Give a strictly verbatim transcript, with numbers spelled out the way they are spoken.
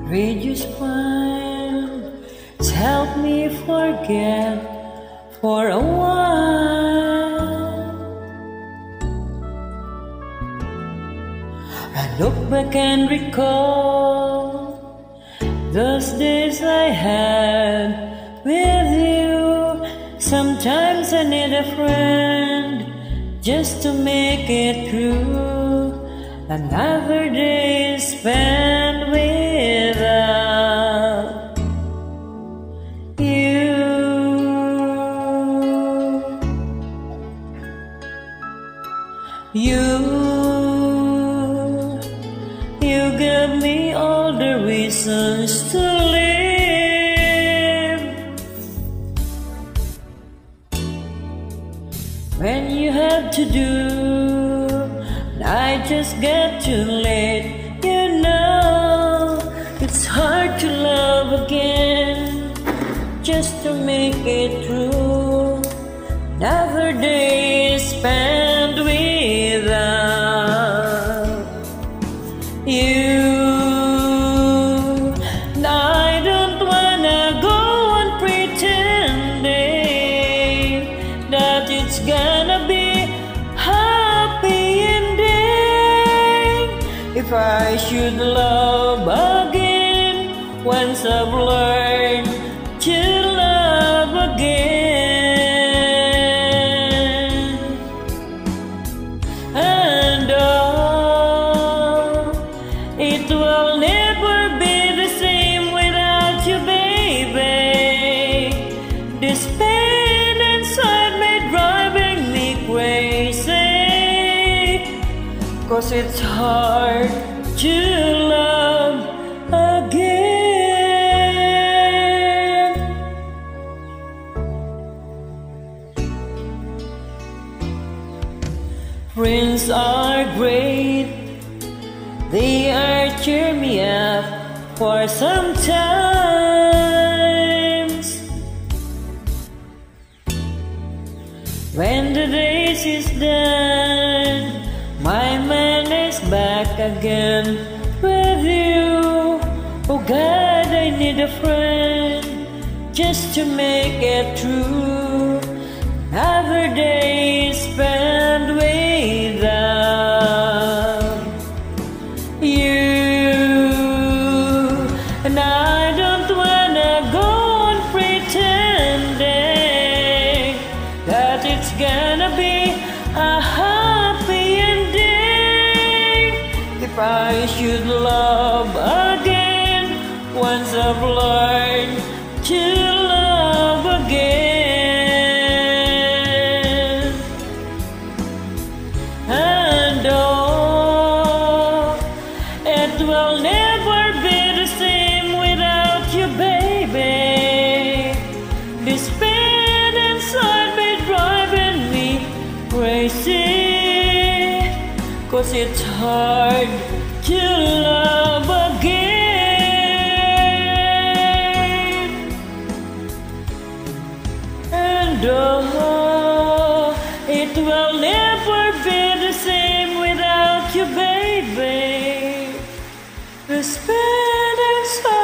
Read your spine, help me forget for a while. I look back and recall those days I had with you. Sometimes I need a friend just to make it through another day spent without you. You, you gave me all the reasons to live. When you had to do, I just get too late. You know, it's hard to love again, just to make it through another day spent without you. And I don't wanna go on pretending that it's gonna be happy ending. If I should love again, once I've learned to love again. And oh, it will never be the same without you, baby. This pain inside me driving me crazy, 'cause it's hard to love again. Friends are great, they are cheer me up for some times. When the race is done, my man is back again with you. Oh God, I need a friend just to make it through another day spent without you. And I don't wanna go on pretending that it's gonna be a happy ending. If I should love again, once I've learned to love again. And oh, it will never be the same without you, baby. This pain inside me driving me crazy, 'cause it's hard to love again. And oh, it will never be the same without you, baby. This pain inside